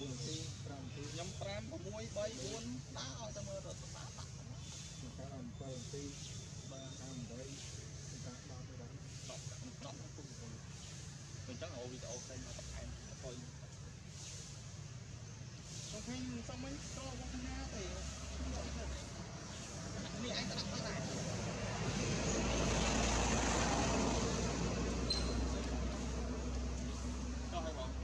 nhắm pram có muối bay buôn đá ở trong mơ rồi đá tắt cái làm phơi tí ba làm đấy cái đó cái đó đọc nó cũng mình chắc là video kênh mà tập em coi xong khi xong mấy cho một cái nhà thì này anh đã đọc lại cho hay bỏ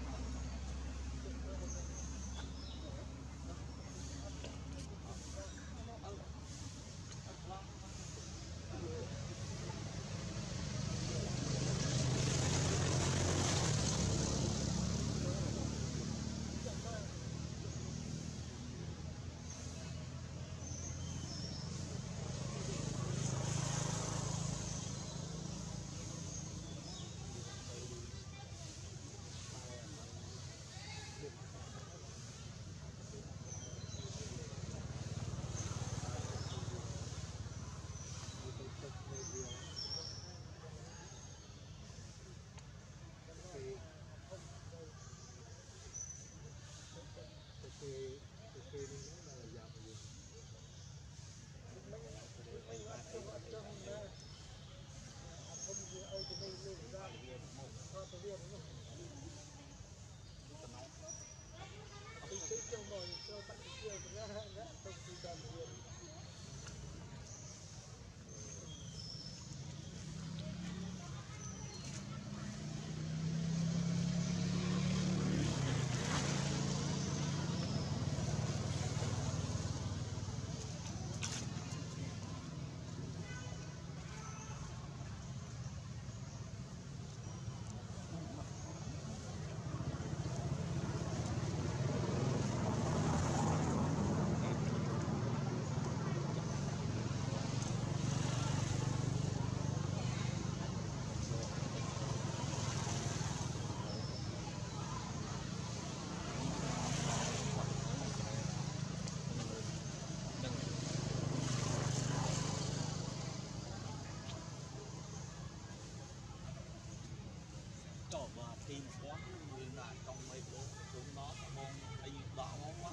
cho vào phim quán nguyên là trong mấy bố chúng nó mong ai đỏ mong quá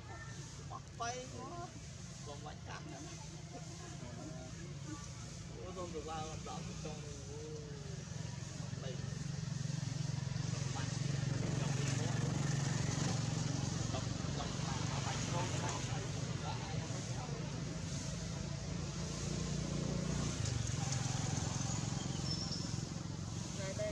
bắt tay quá còn bánh canh nữa không được lao đỏ trong đây bánh trong đi mua trong bánh con đây